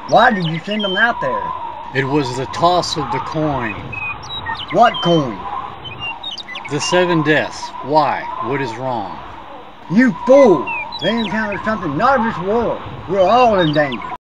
Why did you send them out there? It was the toss of the coin. What coin? The 7 deaths. Why? What is wrong? You fool! They encountered something not of this world. We're all in danger.